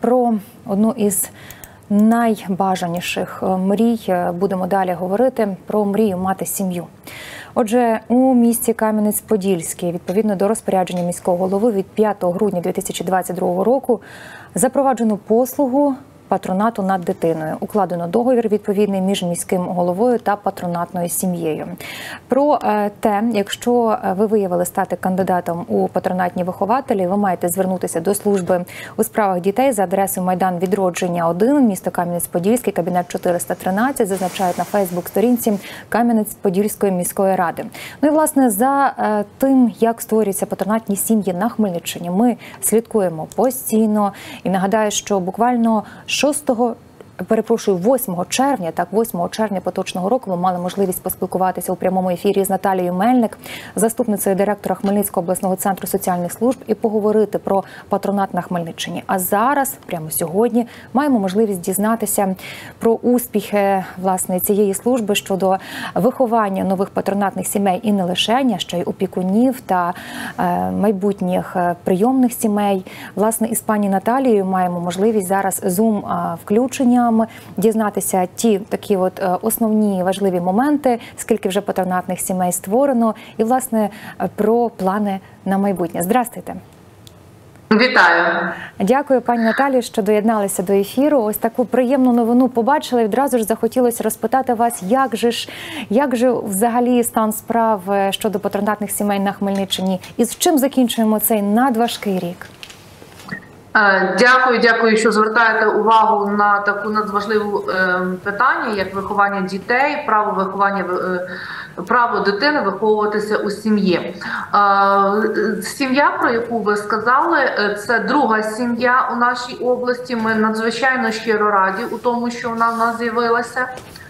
Про одну із найбажаніших мрій будемо далі говорити, про мрію мати сім'ю. Отже, у місті Кам'янець-Подільський, відповідно до розпорядження міського голови від 5 грудня 2022 року, запроваджено послугу патронату над дитиною. Укладено договір відповідний між міським головою та патронатною сім'єю. Про те, якщо ви виявили стати кандидатом у патронатні вихователі, ви маєте звернутися до служби у справах дітей за адресою Майдан Відродження 1, місто Кам'янець-Подільський, кабінет 413, зазначають на Фейсбук-сторінці Кам'янець-Подільської міської ради. Ну і, власне, за тим, як створюються патронатні сім'ї на Хмельниччині, ми слідкуємо постійно. І нагадаю, що буквально 8 червня поточного року ми мали можливість поспілкуватися у прямому ефірі з Наталією Мельник, заступницею директора Хмельницького обласного центру соціальних служб, і поговорити про патронат на Хмельниччині. А зараз, прямо сьогодні, маємо можливість дізнатися про успіхи, власне, цієї служби щодо виховання нових патронатних сімей і не лише, а ще й опікунів та майбутніх прийомних сімей. Власне, із пані Наталією маємо можливість зараз Zoom-включення дізнатися ті такі основні важливі моменти, скільки вже патронатних сімей створено, і, власне, про плани на майбутнє. Здрастуйте. Вітаю. Дякую, пані Наталі, що доєдналися до ефіру. Ось таку приємну новину побачили. Відразу ж захотілося розпитати вас, як же взагалі стан справ щодо патронатних сімей на Хмельниччині, і з чим закінчуємо цей надважкий рік? Дякую, що звертаєте увагу на таку надважливу питання, як виховання дітей, право дитини виховуватися у сім'ї. Сім'я, про яку ви сказали, це друга сім'я у нашій області. Ми надзвичайно щиро раді у тому, що вона в нас з'явилася.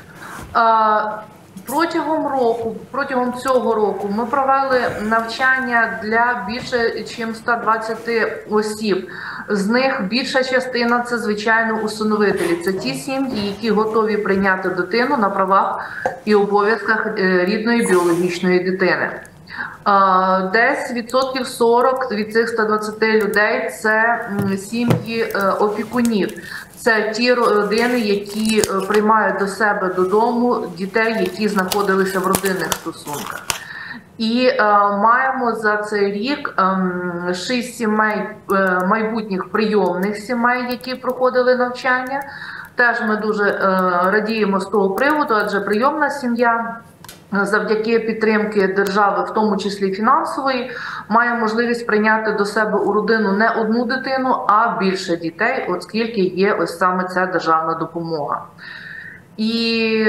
Протягом цього року ми провели навчання для більше ніж 120 осіб. З них більша частина – це, звичайно, усиновителі. Це ті сім'ї, які готові прийняти дитину на правах і обов'язках рідної біологічної дитини. Десь 40% від цих 120 людей – це сім'ї опікунів. Це ті родини, які приймають до себе додому дітей, які знаходилися в родинних стосунках. І маємо за цей рік 6 сімей, майбутніх прийомних сімей, які проходили навчання. Теж ми дуже радіємо з того приводу, адже прийомна сім'я завдяки підтримки держави, в тому числі фінансової, має можливість прийняти до себе у родину не одну дитину, а більше дітей, оскільки є ось саме ця державна допомога. І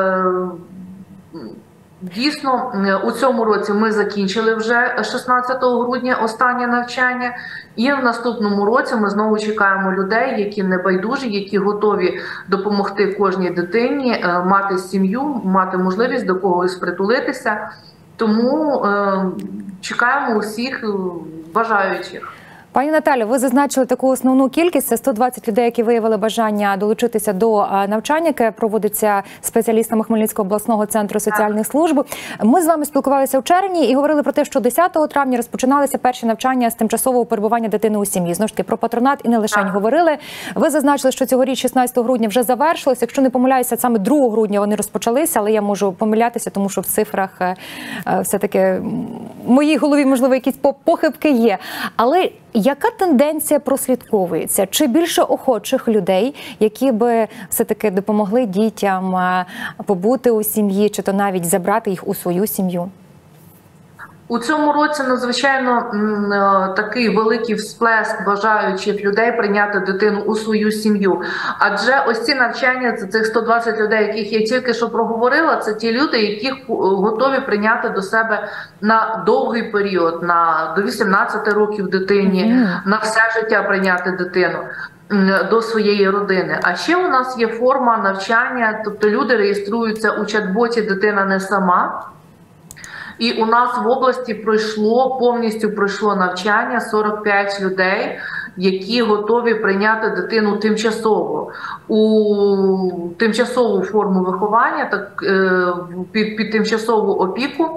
дійсно, у цьому році ми закінчили вже 16 грудня останнє навчання, і в наступному році ми знову чекаємо людей, які небайдужі, які готові допомогти кожній дитині мати сім'ю, мати можливість до когось притулитися. Тому чекаємо усіх бажаючих. Пані Наталю, ви зазначили таку основну кількість – це 120 людей, які виявили бажання долучитися до навчання, яке проводиться спеціалістами Хмельницького обласного центру соціальних служб. Ми з вами спілкувалися у червні і говорили про те, що 10 травня розпочиналися перші навчання з тимчасового перебування дитини у сім'ї. Знову ж таки, про патронат і не лише говорили. Ви зазначили, що цьогоріч 16 грудня вже завершилося. Якщо не помиляюся, саме 2 грудня вони розпочалися, але я можу помилятися, тому що в цифрах все-таки в моїй голові, можливо, якісь похибки є. Але яка тенденція прослідковується? Чи більше охочих людей, які би все-таки допомогли дітям побути у сім'ї, чи то навіть забрати їх у свою сім'ю? У цьому році надзвичайно такий великий всплеск бажаючих людей прийняти дитину у свою сім'ю. Адже ось ці навчання, цих 120 людей, яких я тільки що проговорила, це ті люди, які готові прийняти до себе на довгий період, до 18 років дитині, на все життя прийняти дитину до своєї родини. А ще у нас є форма навчання, тобто люди реєструються у чат-боті «Дитина не сама». І у нас в області повністю пройшло навчання 45 людей, які готові прийняти дитину тимчасово у тимчасову форму виховання, під тимчасову опіку.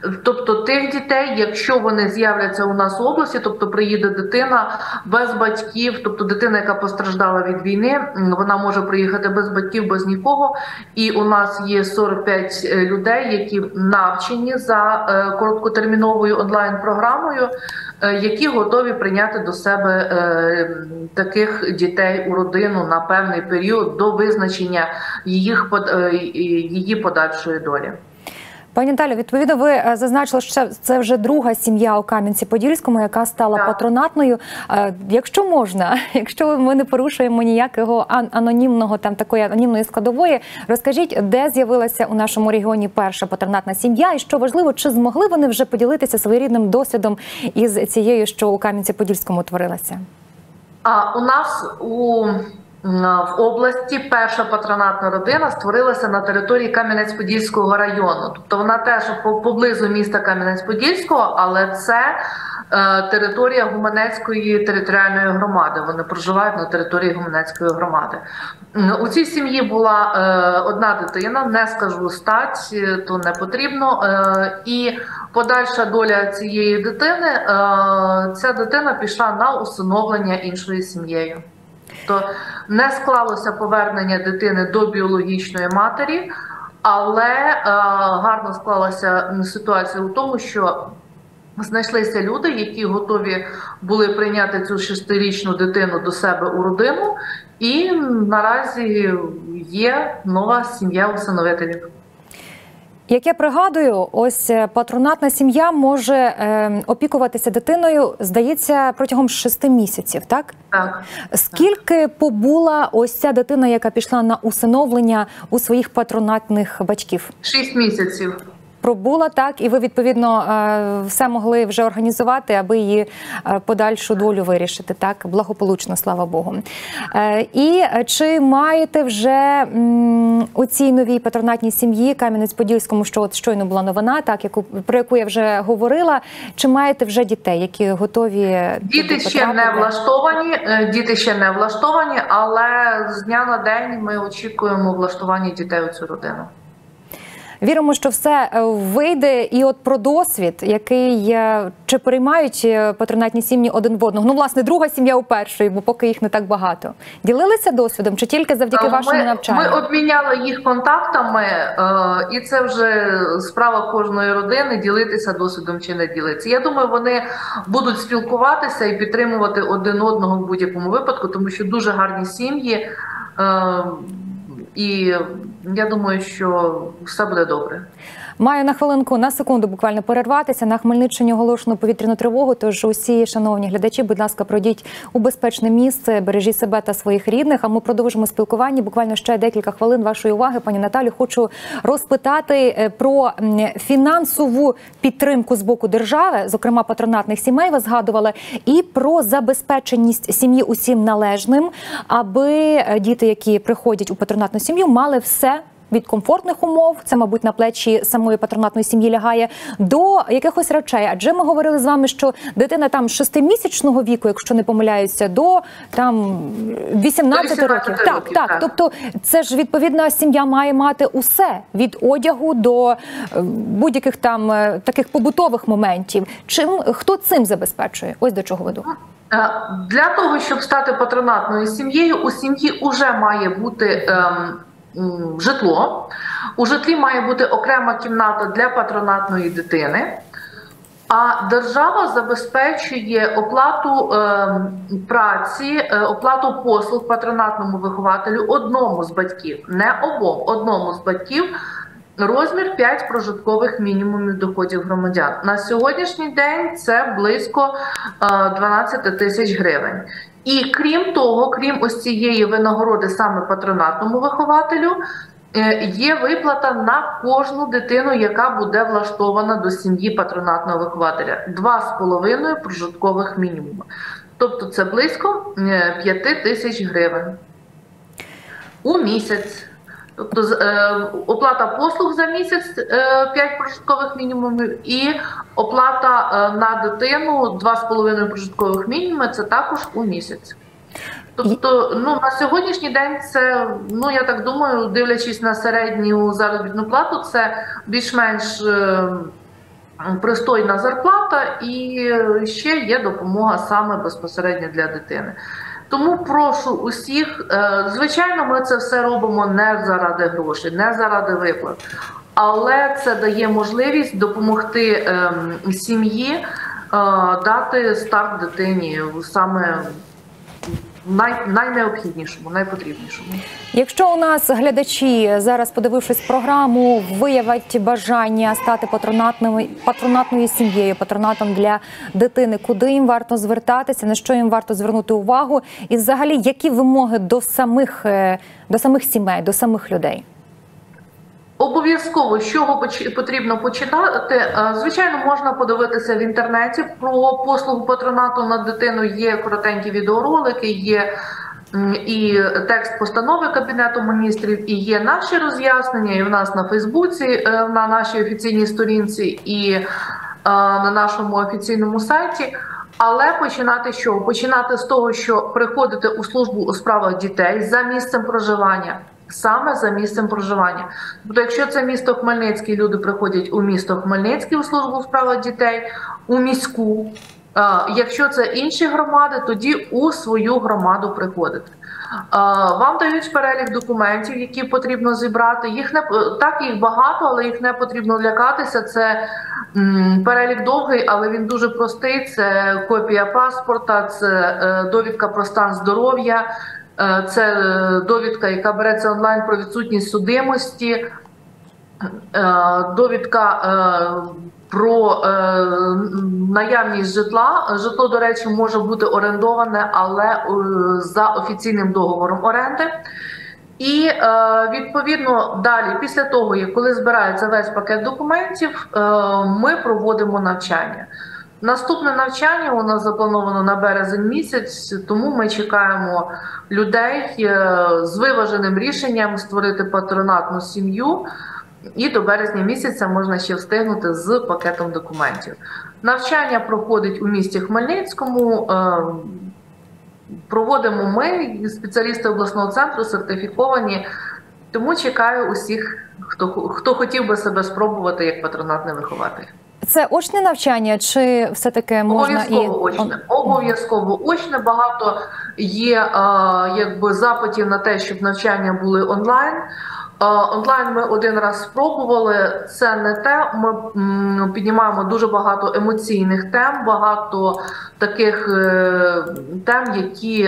Тобто тих дітей, якщо вони з'являться у нас в області, тобто приїде дитина без батьків, тобто дитина, яка постраждала від війни, вона може приїхати без батьків, без нікого. І у нас є 45 людей, які навчені за короткотерміновою онлайн-програмою, які готові прийняти до себе таких дітей у родину на певний період до визначення її подальшої долі. Пані Наталю, відповідно, ви зазначили, що це вже друга сім'я у Кам'янці-Подільському, яка стала патронатною. Якщо можна, якщо ми не порушуємо ніякого анонімного, такої анонімної складової, розкажіть, де з'явилася у нашому регіоні перша патронатна сім'я і, що важливо, чи змогли вони вже поділитися своєрідним досвідом із цією, що у Кам'янці-Подільському творилася? У нас в області перша патронатна родина створилася на території Кам'янець-Подільського району. Тобто вона теж поблизу міста Кам'янець-Подільського, але це територія Гуменецької територіальної громади. Вони проживають на території Гуменецької громади. У цій сім'ї була одна дитина, не скажу стать, то не потрібно. І подальша доля цієї дитини, ця дитина пішла на усиновлення іншою сім'єю. То не склалося повернення дитини до біологічної матері, але гарно склалася ситуація у тому, що знайшлися люди, які готові були прийняти цю 6-річну дитину до себе у родину, і наразі є нова сім'я усиновителів. Як я пригадую, ось патронатна сім'я може опікуватися дитиною, здається, протягом 6 місяців, так? Так. Скільки побула ось ця дитина, яка пішла на усиновлення у своїх патронатних батьків? 6 місяців. Пробула, так, і ви, відповідно, все могли вже організувати, аби її подальшу долю вирішити, так, благополучно, слава Богу. І чи маєте вже у цій новій патронатній сім'ї Кам'янець-Подільському, що от щойно була новина, так, про яку я вже говорила, чи маєте вже дітей, які готові? Діти ще не влаштовані, але з дня на день ми очікуємо влаштування дітей у цю родину. Віримо, що все вийде. І от про досвід, який, чи переймають патронатні сім'ї один в одного? Ну, власне, друга сім'я у першої, бо поки їх не так багато. Ділилися досвідом, чи тільки завдяки вашому навчанню? Ми обміняли їх контактами, і це вже справа кожної родини, ділитися досвідом чи не ділитися. Я думаю, вони будуть спілкуватися і підтримувати один одного в будь-якому випадку, тому що дуже гарні сім'ї, і я думаю, що все буде добре. Маю на секунду буквально перерватися. На Хмельниччині оголошено повітряну тривогу, тож усі, шановні глядачі, будь ласка, пройдіть у безпечне місце, бережіть себе та своїх рідних, а ми продовжимо спілкування. Буквально ще декілька хвилин вашої уваги. Пані Наталю, хочу розпитати про фінансову підтримку з боку держави, зокрема патронатних сімей, ви згадували, і про забезпеченість сім'ї усім належним, аби діти, які приходять у патронатну сім'ю, мали все від комфортних умов, це, мабуть, на плечі самої патронатної сім'ї лягає, до якихось речей. Адже ми говорили з вами, що дитина там 6-місячного віку, якщо не помиляюся, до там 18 років. Так. Тобто це ж, відповідно, сім'я має мати усе, від одягу до будь-яких там таких побутових моментів. Хто цим забезпечує? Ось до чого веду. Для того, щоб стати патронатною сім'єю, у сім'ї вже має бути житло. У житлі має бути окрема кімната для патронатної дитини, а держава забезпечує оплату праці, оплату послуг патронатному вихователю одному з батьків, не обом, одному з батьків, розмір 5 прожиткових мінімумів доходів громадян. На сьогоднішній день це близько 12 тисяч гривень. І крім того, крім ось цієї винагороди саме патронатному вихователю, є виплата на кожну дитину, яка буде влаштована до сім'ї патронатного вихователя. 2,5 прожиткових мінімуми. Тобто це близько 5 тисяч гривень у місяць. Тобто оплата послуг за місяць 5 прожиткових мінімумів і оплата на дитину 2,5 прожиткових мінімуми – це також у місяць. Тобто, на сьогоднішній день це, я так думаю, дивлячись на середню заробітну плату, це більш-менш пристойна зарплата і ще є допомога саме безпосередньо для дитини. Тому прошу усіх, звичайно, ми це все робимо не заради грошей, не заради виплат, але це дає можливість допомогти сім'ї дати старт дитині саме найнеобхіднішому, найпотрібнішому. Якщо у нас глядачі, зараз подивившись програму, виявять бажання стати патронатною сім'єю, патронатом для дитини, куди їм варто звертатися, на що їм варто звернути увагу і взагалі які вимоги до самих сімей, до самих людей? Обов'язково, з чого потрібно починати, звичайно, можна подивитися в інтернеті про послугу патронату над дитиною, є коротенькі відеоролики, є і текст постанови Кабінету міністрів, і є наші роз'яснення, і в нас на Фейсбуці, на нашій офіційній сторінці, і на нашому офіційному сайті. Але починати з чого? Починати з того, що приходити у службу у справах дітей за місцем проживання. Саме за місцем проживання. Тобто, якщо це місто Хмельницький, люди приходять у місто Хмельницький у службу у справах дітей, у міську. Якщо це інші громади, тоді у свою громаду приходити. Вам дають перелік документів, які потрібно зібрати. Їх багато, але їх не потрібно лякатися. Це перелік довгий, але він дуже простий. Це копія паспорта, це довідка про стан здоров'я, це довідка, яка береться онлайн про відсутність судимості, довідка про наявність житла. Житло, до речі, може бути орендоване, але за офіційним договором оренди. І, відповідно, далі, після того, коли збирається весь пакет документів, ми проводимо навчання. Наступне навчання у нас заплановано на березень місяць, тому ми чекаємо людей з виваженим рішенням створити патронатну сім'ю, і до березня місяця можна ще встигнути з пакетом документів. Навчання проходить у місті Хмельницькому, проводимо ми, спеціалісти обласного центру, сертифіковані, тому чекаю усіх, хто хотів би себе спробувати як патронатний вихователь. Це очне навчання чи все-таки можна Обов'язково очне. Багато є запитів на те, щоб навчання були онлайн. Онлайн ми один раз спробували, це не те. Ми піднімаємо дуже багато емоційних тем, багато таких тем, які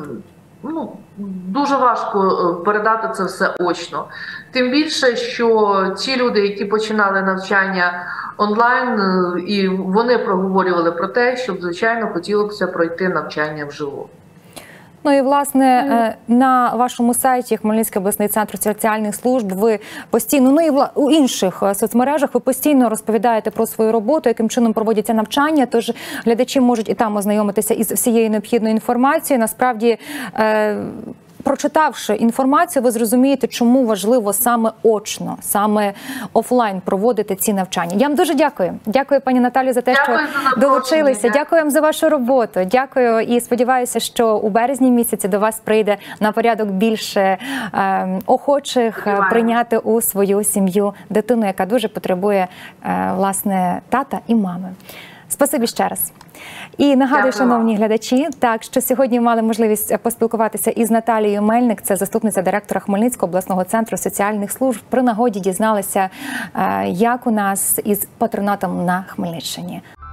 дуже важко передати це все очно. Тим більше, що ті люди, які починали навчання онлайн, і вони проговорювали про те, щоб, звичайно, хотілося б пройти навчання вживу. Ну і, власне, на вашому сайті Хмельницький обласний центр соціальних служб ви постійно, і у інших соцмережах ви постійно розповідаєте про свою роботу, яким чином проводяться навчання, тож глядачі можуть і там ознайомитися із всією необхідною інформацією. Насправді, прочитавши інформацію, ви зрозумієте, чому важливо саме очно, саме офлайн проводити ці навчання. Я вам дуже дякую. Дякую, пані Наталію, за те, що долучилися. Дякую вам за вашу роботу. Дякую і сподіваюся, що у березні місяці до вас прийде на порядок більше охочих прийняти у свою сім'ю дитину, яка дуже потребує, власне, тата і мами. Спасибі ще раз. І нагадую, шановні глядачі, що сьогодні мали можливість поспілкуватися із Наталією Мельник, це заступниця директора Хмельницького обласного центру соціальних служб. При нагоді дізналися, як у нас із патронатом на Хмельниччині.